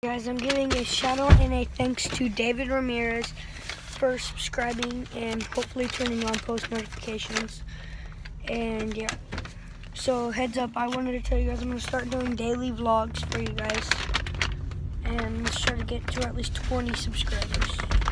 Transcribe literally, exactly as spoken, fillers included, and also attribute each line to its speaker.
Speaker 1: Guys, I'm giving a shout out and a thanks to David Ramirez for subscribing and hopefully turning on post notifications. And yeah, so heads up, I wanted to tell you guys I'm going to start doing daily vlogs for you guys, and let's try to get to at least twenty subscribers.